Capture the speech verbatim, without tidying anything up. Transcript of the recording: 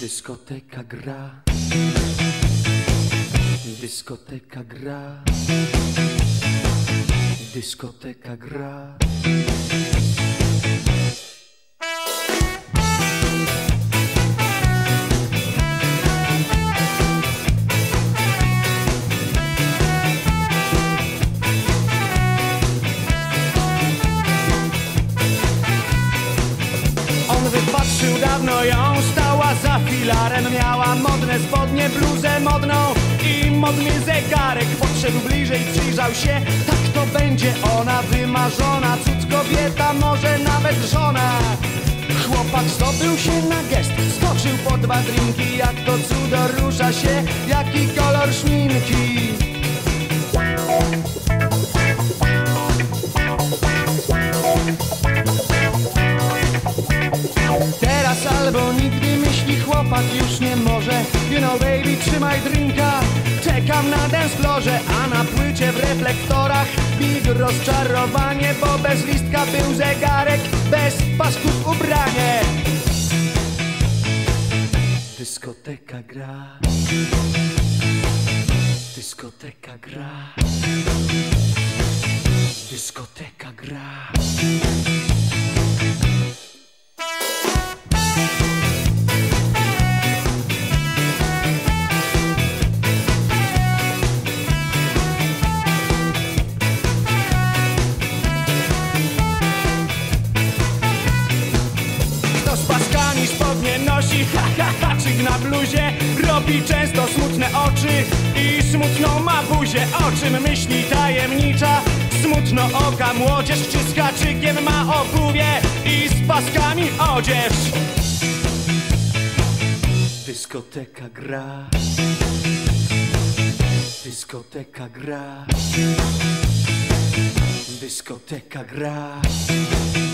Dyskoteka gra, dyskoteka gra, dyskoteka gra. Wypatrzył dawno ją, stała za filarem. Miała modne spodnie, bluzę modną i modny zegarek. Podszedł bliżej, przyjrzał się, tak to będzie ona, wymarzona. Cud kobieta, może nawet żona. Chłopak zdobył się na gest, skoczył po dwa drinki. Jak to cudo rusza się, jaki kolor szminki. Teraz albo nigdy, myśli chłopak, już nie może. You know baby, trzymaj drinka, czekam na dancefloorze. A na płycie w reflektorach big rozczarowanie, bo bez listka był zegarek, bez pasków ubranie. Dyskoteka gra, dyskoteka gra, dyskoteka gra. Spodnie nosi, ha, ha, haczyk na bluzie. Robi często smutne oczy i smutną ma buzię. O czym myśli tajemnicza, smutno oka młodzież? Czy z haczykiem ma obuwie i z paskami odzież? Dyskoteka gra, dyskoteka gra, dyskoteka gra.